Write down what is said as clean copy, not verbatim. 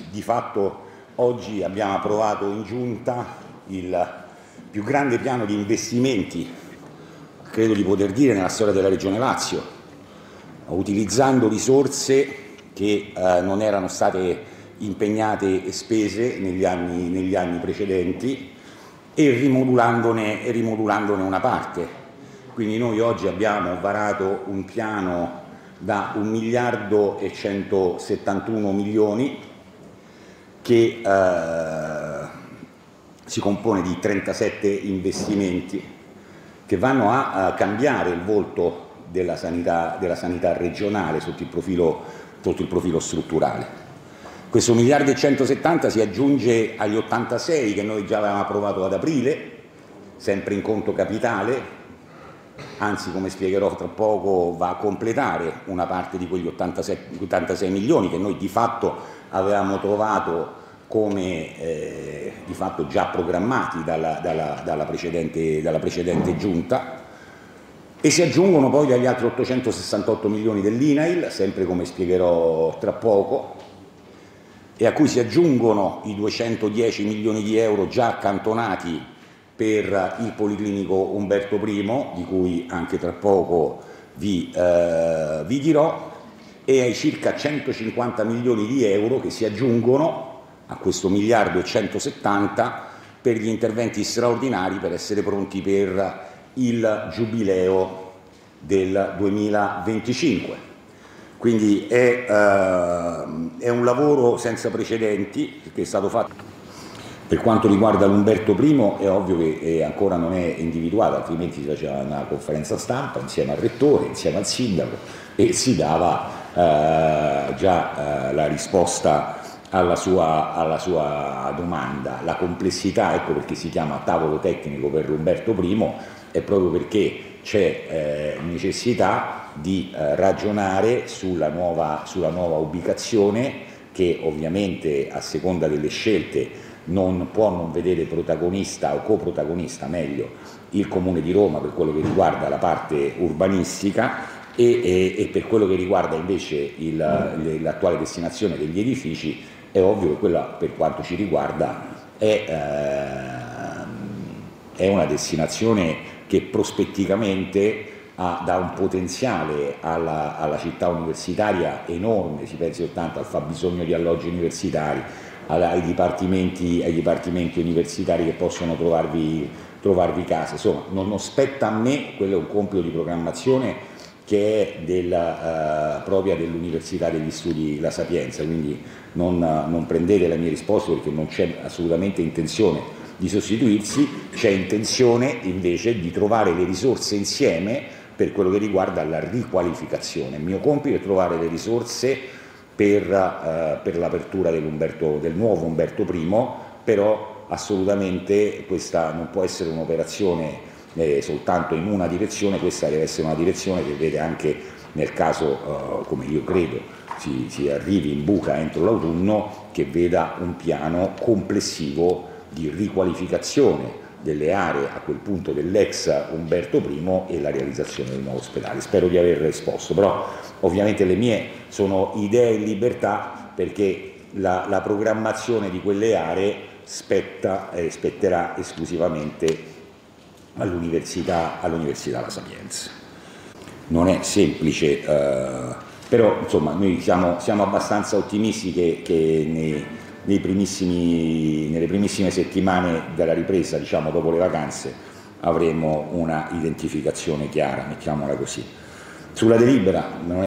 di fatto oggi abbiamo approvato in Giunta il più grande piano di investimenti, credo di poter dire, nella storia della Regione Lazio, utilizzando risorse che non erano state impegnate e spese negli anni precedenti e rimodulandone una parte. Quindi noi oggi abbiamo varato un piano da 1 miliardo e 171 milioni che si compone di 37 investimenti che vanno a cambiare il volto della sanità regionale sotto il profilo strutturale. Questo 1 miliardo e 170 si aggiunge agli 86 che noi già avevamo approvato ad aprile, sempre in conto capitale, anzi, come spiegherò tra poco, va a completare una parte di quegli 86 milioni che noi di fatto avevamo trovato come di fatto già programmati dalla precedente Giunta, e si aggiungono poi agli altri 868 milioni dell'INAIL, sempre come spiegherò tra poco, e a cui si aggiungono i 210 milioni di euro già accantonati per il Policlinico Umberto I, di cui anche tra poco vi dirò, e ai circa 150 milioni di euro che si aggiungono a questo 1 miliardo e 170 per gli interventi straordinari per essere pronti per il Giubileo del 2025. Quindi è un lavoro senza precedenti che è stato fatto. Per quanto riguarda l'Umberto I è ovvio che ancora non è individuato, altrimenti si faceva una conferenza stampa insieme al Rettore, insieme al Sindaco, e si dava già la risposta alla sua domanda. La complessità, ecco perché si chiama tavolo tecnico per l'Umberto I, è proprio perché c'è necessità di ragionare sulla nuova ubicazione, che ovviamente a seconda delle scelte non può non vedere protagonista o coprotagonista, meglio, il Comune di Roma per quello che riguarda la parte urbanistica e per quello che riguarda invece l'attuale destinazione degli edifici. È ovvio che quella, per quanto ci riguarda, è una destinazione che prospetticamente dà un potenziale alla città universitaria enorme. Si pensi soltanto al fabbisogno di alloggi universitari, ai dipartimenti universitari che possono trovarvi casa. Insomma, non spetta a me, quello è un compito di programmazione che è propria dell'Università degli Studi La Sapienza, quindi non prendete la mia risposta perché non c'è assolutamente intenzione di sostituirsi, c'è intenzione invece di trovare le risorse insieme per quello che riguarda la riqualificazione. Il mio compito è trovare le risorse per l'apertura del nuovo Umberto I, però assolutamente questa non può essere un'operazione soltanto in una direzione, questa deve essere una direzione che vede anche, nel caso come io credo si arrivi in buca entro l'autunno, che veda un piano complessivo di riqualificazione delle aree a quel punto dell'ex Umberto I e la realizzazione del nuovo ospedale. Spero di aver risposto, però ovviamente le mie sono idee in libertà, perché la programmazione di quelle aree spetterà esclusivamente all'Università La Sapienza. Non è semplice, però insomma noi siamo abbastanza ottimisti che nelle primissime settimane della ripresa, diciamo dopo le vacanze, avremo una identificazione chiara, mettiamola così. Sulla delibera non è